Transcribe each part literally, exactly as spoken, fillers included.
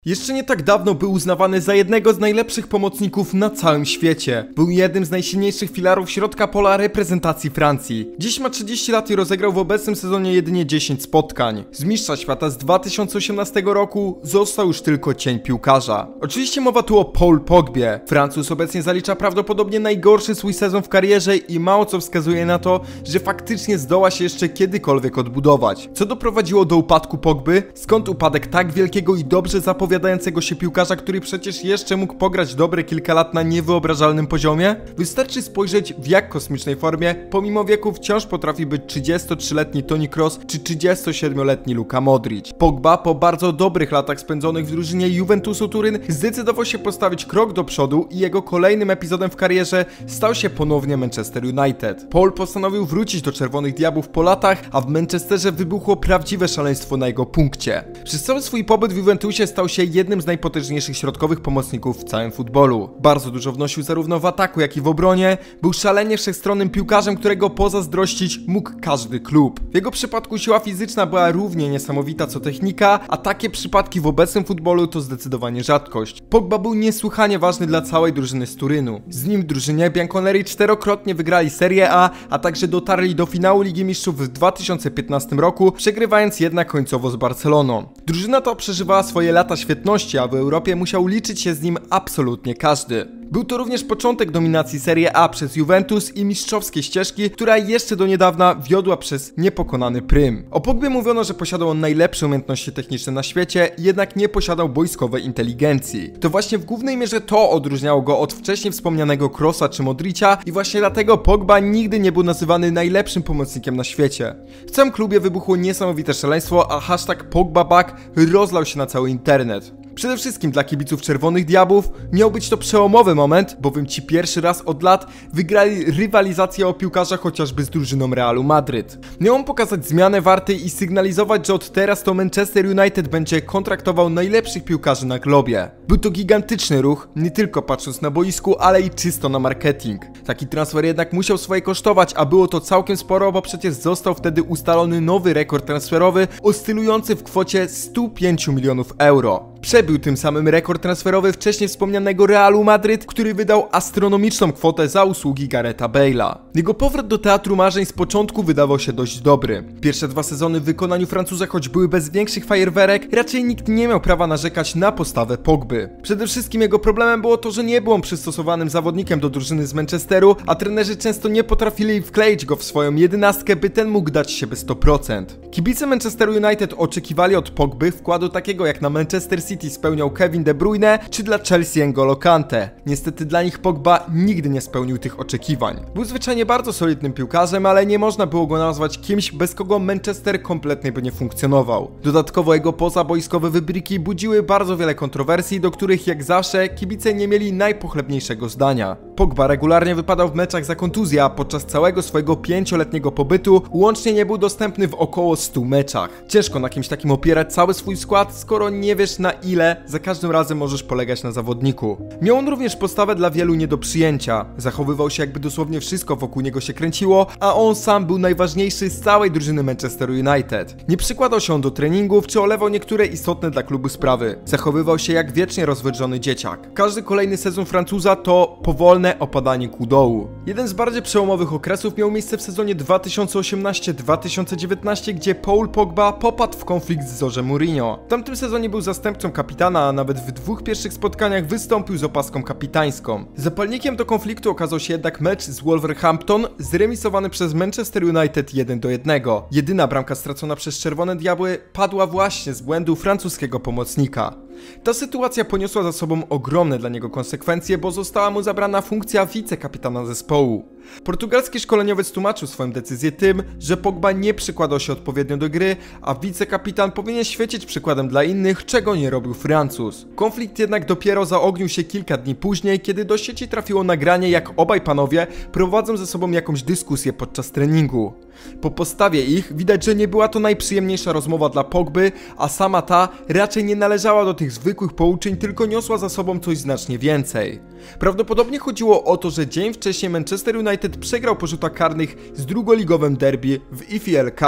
Jeszcze nie tak dawno był uznawany za jednego z najlepszych pomocników na całym świecie. Był jednym z najsilniejszych filarów środka pola reprezentacji Francji. Dziś ma trzydzieści lat i rozegrał w obecnym sezonie jedynie dziesięć spotkań. Z mistrza świata z dwa tysiące osiemnastego roku został już tylko cień piłkarza. Oczywiście mowa tu o Paul Pogbie. Francuz obecnie zalicza prawdopodobnie najgorszy swój sezon w karierze i mało co wskazuje na to, że faktycznie zdoła się jeszcze kiedykolwiek odbudować. Co doprowadziło do upadku Pogby? Skąd upadek tak wielkiego i dobrze zapowiadającego się piłkarza, który przecież jeszcze mógł pograć dobre kilka lat na niewyobrażalnym poziomie? Wystarczy spojrzeć, w jak kosmicznej formie pomimo wieku wciąż potrafi być trzydziestotrzyletni Toni Kroos czy trzydziestosiedmioletni Luka Modric. Pogba po bardzo dobrych latach spędzonych w drużynie Juventusu Turyn zdecydował się postawić krok do przodu i jego kolejnym epizodem w karierze stał się ponownie Manchester United. Paul postanowił wrócić do Czerwonych Diabłów po latach, a w Manchesterze wybuchło prawdziwe szaleństwo na jego punkcie. Przez cały swój pobyt w Juventusie stał się jednym z najpotężniejszych środkowych pomocników w całym futbolu. Bardzo dużo wnosił zarówno w ataku, jak i w obronie. Był szalenie wszechstronnym piłkarzem, którego pozazdrościć mógł każdy klub. W jego przypadku siła fizyczna była równie niesamowita co technika, a takie przypadki w obecnym futbolu to zdecydowanie rzadkość. Pogba był niesłychanie ważny dla całej drużyny z Turynu. Z nim w drużynie Bianconeri czterokrotnie wygrali Serie A, a także dotarli do finału Ligi Mistrzów w dwa tysiące piętnastym roku, przegrywając jednak końcowo z Barceloną. Drużyna ta przeżywała swoje lata świetności, a w Europie musiał liczyć się z nim absolutnie każdy. Był to również początek dominacji Serie A przez Juventus i mistrzowskiej ścieżki, która jeszcze do niedawna wiodła przez niepokonany Prym. O Pogbie mówiono, że posiadał on najlepsze umiejętności techniczne na świecie, jednak nie posiadał boiskowej inteligencji. To właśnie w głównej mierze to odróżniało go od wcześniej wspomnianego Kroosa czy Modricia i właśnie dlatego Pogba nigdy nie był nazywany najlepszym pomocnikiem na świecie. W całym klubie wybuchło niesamowite szaleństwo, a hashtag PogbaBack rozlał się na cały internet. Przede wszystkim dla kibiców Czerwonych Diabłów miał być to przełomowy moment, bowiem ci pierwszy raz od lat wygrali rywalizację o piłkarza chociażby z drużyną Realu Madryt. Miał on pokazać zmianę warty i sygnalizować, że od teraz to Manchester United będzie kontraktował najlepszych piłkarzy na globie. Był to gigantyczny ruch, nie tylko patrząc na boisku, ale i czysto na marketing. Taki transfer jednak musiał swoje kosztować, a było to całkiem sporo, bo przecież został wtedy ustalony nowy rekord transferowy, oscylujący w kwocie stu pięciu milionów euro. Przebił tym samym rekord transferowy wcześniej wspomnianego Realu Madryt, który wydał astronomiczną kwotę za usługi Garetha Bale'a. Jego powrót do teatru marzeń z początku wydawał się dość dobry. Pierwsze dwa sezony w wykonaniu Francuza, choć były bez większych fajerwerek, raczej nikt nie miał prawa narzekać na postawę Pogby. Przede wszystkim jego problemem było to, że nie był on przystosowanym zawodnikiem do drużyny z Manchesteru, a trenerzy często nie potrafili wkleić go w swoją jedenastkę, by ten mógł dać siebie sto procent. Kibice Manchesteru United oczekiwali od Pogby wkładu takiego jak na Manchester City spełniał Kevin De Bruyne, czy dla Chelsea N'Golo Kante. Niestety dla nich Pogba nigdy nie spełnił tych oczekiwań. Był zwyczajnie bardzo solidnym piłkarzem, ale nie można było go nazwać kimś, bez kogo Manchester kompletnie by nie funkcjonował. Dodatkowo jego pozaboiskowe wybryki budziły bardzo wiele kontrowersji, do których jak zawsze kibice nie mieli najpochlebniejszego zdania. Pogba regularnie wypadał w meczach za kontuzję, a podczas całego swojego pięcioletniego pobytu łącznie nie był dostępny w około stu meczach. Ciężko na kimś takim opierać cały swój skład, skoro nie wiesz na ile za każdym razem możesz polegać na zawodniku. Miał on również postawę dla wielu nie do przyjęcia. Zachowywał się, jakby dosłownie wszystko wokół niego się kręciło, a on sam był najważniejszy z całej drużyny Manchester United. Nie przykładał się on do treningów, czy olewał niektóre istotne dla klubu sprawy. Zachowywał się jak wiecznie rozwydrzony dzieciak. Każdy kolejny sezon Francuza to powolne opadanie ku dołu. Jeden z bardziej przełomowych okresów miał miejsce w sezonie dwa tysiące osiemnastym dwa tysiące dziewiętnastym, gdzie Paul Pogba popadł w konflikt z José Mourinho. W tamtym sezonie był zastępcą kapitana, a nawet w dwóch pierwszych spotkaniach wystąpił z opaską kapitańską. Zapalnikiem do konfliktu okazał się jednak mecz z Wolverhampton, zremisowany przez Manchester United jeden do jednego. Jedyna bramka stracona przez Czerwone Diabły padła właśnie z błędu francuskiego pomocnika. Ta sytuacja poniosła za sobą ogromne dla niego konsekwencje, bo została mu zabrana funkcja wicekapitana zespołu. Portugalski szkoleniowiec tłumaczył swoją decyzję tym, że Pogba nie przykładał się odpowiednio do gry, a wicekapitan powinien świecić przykładem dla innych, czego nie robił Francuz. Konflikt jednak dopiero zaognił się kilka dni później, kiedy do sieci trafiło nagranie, jak obaj panowie prowadzą ze sobą jakąś dyskusję podczas treningu. Po postawie ich widać, że nie była to najprzyjemniejsza rozmowa dla Pogby, a sama ta raczej nie należała do tych zwykłych pouczeń, tylko niosła za sobą coś znacznie więcej. Prawdopodobnie chodziło o to, że dzień wcześniej Manchester United przegrał po rzutach karnych z drugoligowym derby w E F L Cup.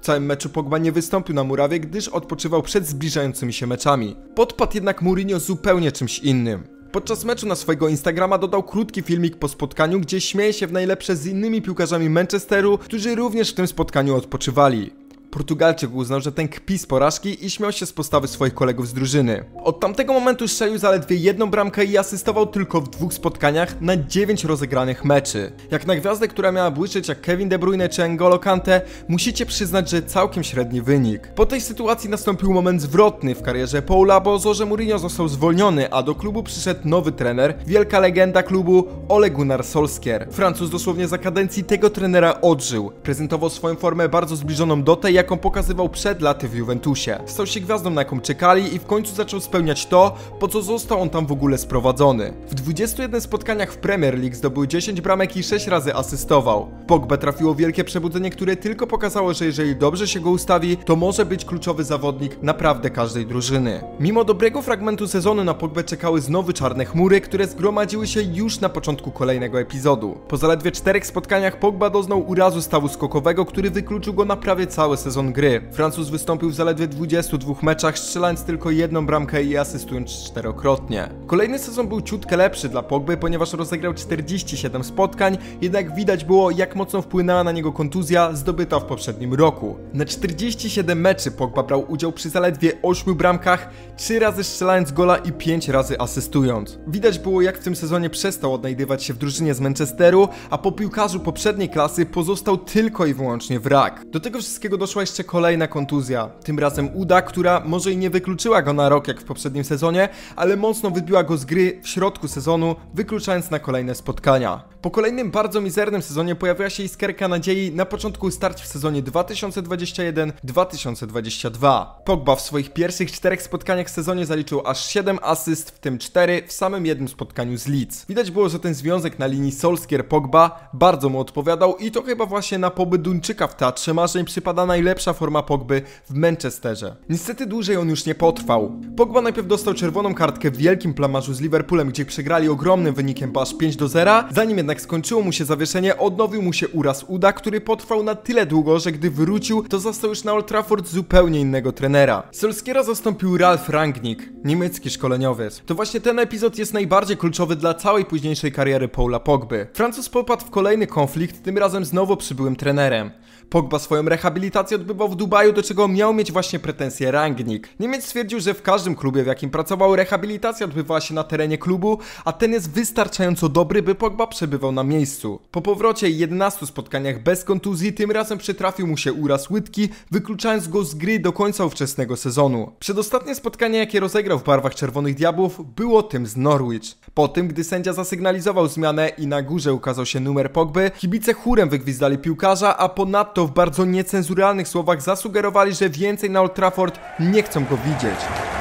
W całym meczu Pogba nie wystąpił na murawie, gdyż odpoczywał przed zbliżającymi się meczami. Podpadł jednak Mourinho zupełnie czymś innym. Podczas meczu na swojego Instagrama dodał krótki filmik po spotkaniu, gdzie śmieje się w najlepsze z innymi piłkarzami Manchesteru, którzy również w tym spotkaniu odpoczywali. Portugalczyk uznał, że ten kpi z porażki i śmiał się z postawy swoich kolegów z drużyny. Od tamtego momentu strzelił zaledwie jedną bramkę i asystował tylko w dwóch spotkaniach na dziewięć rozegranych meczy. Jak na gwiazdę, która miała błyszczeć jak Kevin De Bruyne czy N'Golo Kante, musicie przyznać, że całkiem średni wynik. Po tej sytuacji nastąpił moment zwrotny w karierze Paula, bo Jose Mourinho został zwolniony, a do klubu przyszedł nowy trener, wielka legenda klubu Ole Gunnar Solskjaer. Francuz dosłownie za kadencji tego trenera odżył. Prezentował swoją formę bardzo zbliżoną do tej, jaką pokazywał przed laty w Juventusie. Stał się gwiazdą, na jaką czekali i w końcu zaczął spełniać to, po co został on tam w ogóle sprowadzony. W dwudziestu jeden spotkaniach w Premier League zdobył dziesięć bramek i sześć razy asystował. Pogbę trafiło wielkie przebudzenie, które tylko pokazało, że jeżeli dobrze się go ustawi, to może być kluczowy zawodnik naprawdę każdej drużyny. Mimo dobrego fragmentu sezonu na Pogbę czekały znowu czarne chmury, które zgromadziły się już na początku kolejnego epizodu. Po zaledwie czterech spotkaniach Pogba doznał urazu stawu skokowego, który wykluczył go na prawie cały sezon gry. Francuz wystąpił w zaledwie dwudziestu dwóch meczach, strzelając tylko jedną bramkę i asystując czterokrotnie. Kolejny sezon był ciutkę lepszy dla Pogby, ponieważ rozegrał czterdzieści siedem spotkań, jednak widać było, jak mocno wpłynęła na niego kontuzja zdobyta w poprzednim roku. Na czterdzieści siedem meczy Pogba brał udział przy zaledwie ośmiu bramkach, trzy razy strzelając gola i pięć razy asystując. Widać było, jak w tym sezonie przestał odnajdywać się w drużynie z Manchesteru, a po piłkarzu poprzedniej klasy pozostał tylko i wyłącznie wrak. Do tego wszystkiego doszła jeszcze kolejna kontuzja, tym razem uda, która może i nie wykluczyła go na rok jak w poprzednim sezonie, ale mocno wybiła go z gry w środku sezonu, wykluczając na kolejne spotkania. Po kolejnym bardzo mizernym sezonie pojawiła się iskierka nadziei na początku starć w sezonie dwa tysiące dwudziestym pierwszym dwa tysiące dwudziestym drugim. Pogba w swoich pierwszych czterech spotkaniach w sezonie zaliczył aż siedem asyst, w tym cztery w samym jednym spotkaniu z Leeds. Widać było, że ten związek na linii Solskjaer-Pogba bardzo mu odpowiadał i to chyba właśnie na pobyt Duńczyka w teatrze marzeń przypada najlepsza forma Pogby w Manchesterze. Niestety dłużej on już nie potrwał. Pogba najpierw dostał czerwoną kartkę w wielkim plamarzu z Liverpoolem, gdzie przegrali ogromnym wynikiem, bo aż pięć do zera. Zanim jednak skończyło mu się zawieszenie, odnowił mu się uraz uda, który potrwał na tyle długo, że gdy wrócił, to zastał już na Old Trafford zupełnie innego trenera. Solskjaera zastąpił Ralf Rangnick, niemiecki szkoleniowiec. To właśnie ten epizod jest najbardziej kluczowy dla całej późniejszej kariery Paula Pogby. Francuz popadł w kolejny konflikt, tym razem z nowo przybyłym trenerem. Pogba swoją rehabilitację odbywał w Dubaju, do czego miał mieć właśnie pretensje Rangnick. Niemiec stwierdził, że w każdym klubie, w jakim pracował, rehabilitacja odbywała się na terenie klubu, a ten jest wystarczająco dobry, by Pogba przebywał na miejscu. Po powrocie i jedenastu spotkaniach bez kontuzji, tym razem przytrafił mu się uraz łydki, wykluczając go z gry do końca ówczesnego sezonu. Przedostatnie spotkanie, jakie rozegrał w barwach Czerwonych Diabłów, było tym z Norwich. Po tym, gdy sędzia zasygnalizował zmianę i na górze ukazał się numer Pogby, kibice chórem wygwizdali piłkarza, a ponadto w bardzo niecenzuralnych słowach zasugerowali, że więcej na Old Trafford nie chcą go widzieć.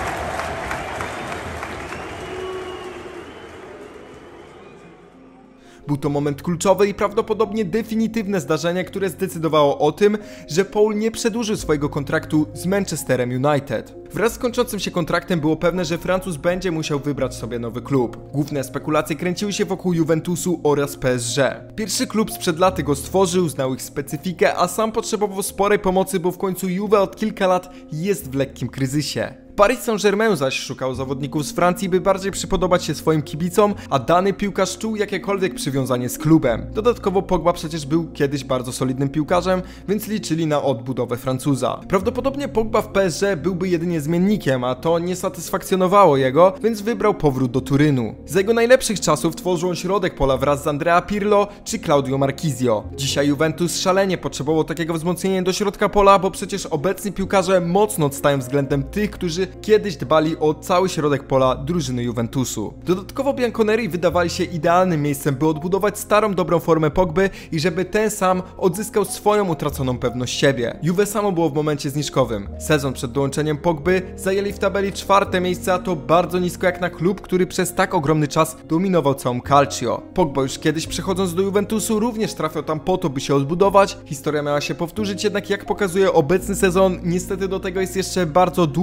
Był to moment kluczowy i prawdopodobnie definitywne zdarzenie, które zdecydowało o tym, że Paul nie przedłużył swojego kontraktu z Manchesterem United. Wraz z kończącym się kontraktem było pewne, że Francuz będzie musiał wybrać sobie nowy klub. Główne spekulacje kręciły się wokół Juventusu oraz P S G. Pierwszy klub sprzed laty go stworzył, znał ich specyfikę, a sam potrzebował sporej pomocy, bo w końcu Juve od kilka lat jest w lekkim kryzysie. Paris Saint-Germain zaś szukał zawodników z Francji, by bardziej przypodobać się swoim kibicom, a dany piłkarz czuł jakiekolwiek przywiązanie z klubem. Dodatkowo Pogba przecież był kiedyś bardzo solidnym piłkarzem, więc liczyli na odbudowę Francuza. Prawdopodobnie Pogba w P S G byłby jedynie zmiennikiem, a to nie satysfakcjonowało jego, więc wybrał powrót do Turynu. Za jego najlepszych czasów tworzył on środek pola wraz z Andrea Pirlo czy Claudio Marchisio. Dzisiaj Juventus szalenie potrzebował takiego wzmocnienia do środka pola, bo przecież obecni piłkarze mocno odstają względem tych, którzy kiedyś dbali o cały środek pola drużyny Juventusu. Dodatkowo Bianconeri wydawali się idealnym miejscem, by odbudować starą, dobrą formę Pogby i żeby ten sam odzyskał swoją utraconą pewność siebie. Juve samo było w momencie zniżkowym. Sezon przed dołączeniem Pogby zajęli w tabeli czwarte miejsce, a to bardzo nisko jak na klub, który przez tak ogromny czas dominował całą Calcio. Pogba już kiedyś przechodząc do Juventusu również trafiał tam po to, by się odbudować. Historia miała się powtórzyć, jednak jak pokazuje obecny sezon, niestety do tego jest jeszcze bardzo długa droga,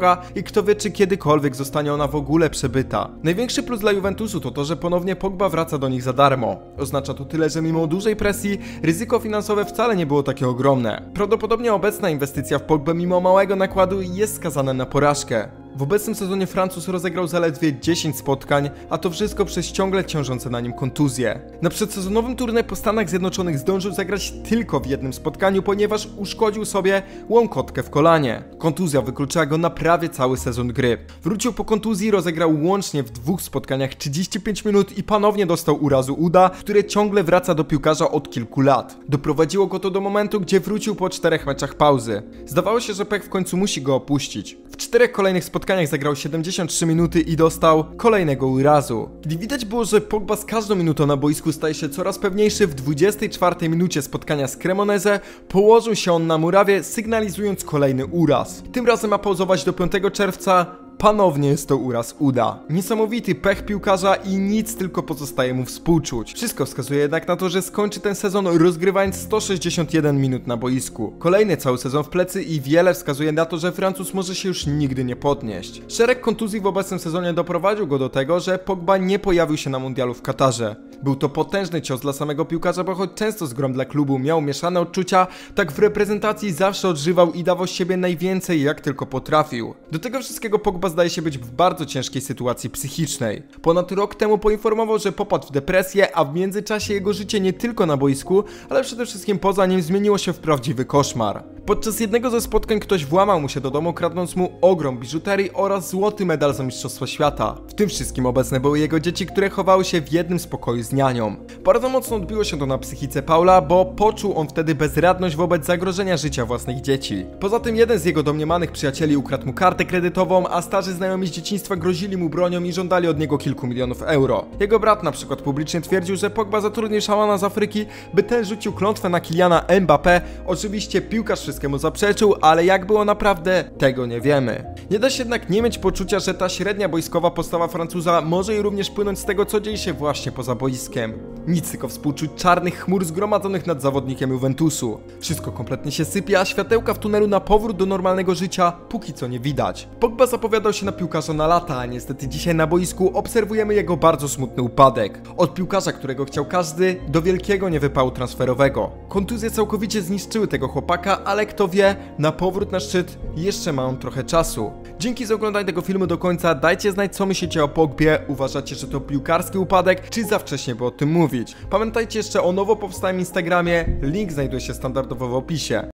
droga i kto wie, czy kiedykolwiek zostanie ona w ogóle przebyta. Największy plus dla Juventusu to to, że ponownie Pogba wraca do nich za darmo. Oznacza to tyle, że mimo dużej presji ryzyko finansowe wcale nie było takie ogromne. Prawdopodobnie obecna inwestycja w Pogbę mimo małego nakładu jest skazana na porażkę. W obecnym sezonie Francuz rozegrał zaledwie dziesięć spotkań, a to wszystko przez ciągle ciążące na nim kontuzje. Na przedsezonowym turnieju po Stanach Zjednoczonych zdążył zagrać tylko w jednym spotkaniu, ponieważ uszkodził sobie łąkotkę w kolanie. Kontuzja wykluczyła go na prawie cały sezon gry. Wrócił po kontuzji, rozegrał łącznie w dwóch spotkaniach trzydzieści pięć minut i ponownie dostał urazu uda, które ciągle wraca do piłkarza od kilku lat. Doprowadziło go to do momentu, gdzie wrócił po czterech meczach pauzy. Zdawało się, że pech w końcu musi go opuścić. W czterech kolejnych spotkaniach zagrał siedemdziesiąt trzy minuty i dostał kolejnego urazu. Gdy widać było, że Pogba z każdą minutą na boisku staje się coraz pewniejszy, w dwudziestej czwartej minucie spotkania z Cremonese położył się on na murawie, sygnalizując kolejny uraz. Tym razem ma pauzować do piątego czerwca. Ponownie jest to uraz uda. Niesamowity pech piłkarza i nic tylko pozostaje mu współczuć. Wszystko wskazuje jednak na to, że skończy ten sezon rozgrywając sto sześćdziesiąt jeden minut na boisku. Kolejny cały sezon w plecy i wiele wskazuje na to, że Francuz może się już nigdy nie podnieść. Szereg kontuzji w obecnym sezonie doprowadził go do tego, że Pogba nie pojawił się na mundialu w Katarze. Był to potężny cios dla samego piłkarza, bo choć często z grą dla klubu miał mieszane odczucia, tak w reprezentacji zawsze odżywał i dawał z siebie najwięcej jak tylko potrafił. Do tego wszystkiego Pogba zdaje się być w bardzo ciężkiej sytuacji psychicznej. Ponad rok temu poinformował, że popadł w depresję, a w międzyczasie jego życie nie tylko na boisku, ale przede wszystkim poza nim zmieniło się w prawdziwy koszmar. Podczas jednego ze spotkań ktoś włamał mu się do domu, kradnąc mu ogrom biżuterii oraz złoty medal za Mistrzostwo Świata. W tym wszystkim obecne były jego dzieci, które chowały się w jednym z pokoju z nianią. Bardzo mocno odbiło się to na psychice Paula, bo poczuł on wtedy bezradność wobec zagrożenia życia własnych dzieci. Poza tym jeden z jego domniemanych przyjacieli ukradł mu kartę kredytową, a starzy znajomi z dzieciństwa grozili mu bronią i żądali od niego kilku milionów euro. Jego brat na przykład publicznie twierdził, że Pogba zatrudnił szamana z Afryki, by ten rzucił klątwę na Kyliana Mbappé. Oczywiście piłkarz wszystkiemu zaprzeczył, ale jak było naprawdę, tego nie wiemy. Nie da się jednak nie mieć poczucia, że ta średnia boiskowa postawa Francuza może i również płynąć z tego, co dzieje się właśnie poza boiskiem. Nic tylko współczuć czarnych chmur zgromadzonych nad zawodnikiem Juventusu. Wszystko kompletnie się sypie, a światełka w tunelu na powrót do normalnego życia póki co nie widać. Pogba zapowiadał się na piłkarza na lata, a niestety dzisiaj na boisku obserwujemy jego bardzo smutny upadek. Od piłkarza, którego chciał każdy, do wielkiego niewypału transferowego. Kontuzje całkowicie zniszczyły tego chłopaka, ale kto wie, na powrót na szczyt jeszcze ma on trochę czasu. Dzięki za oglądanie tego filmu do końca, dajcie znać, co myślicie o Pogbie. Uważacie, że to piłkarski upadek, czy za wcześnie by o tym mówić? Pamiętajcie jeszcze o nowo powstałym Instagramie, link znajduje się standardowo w opisie.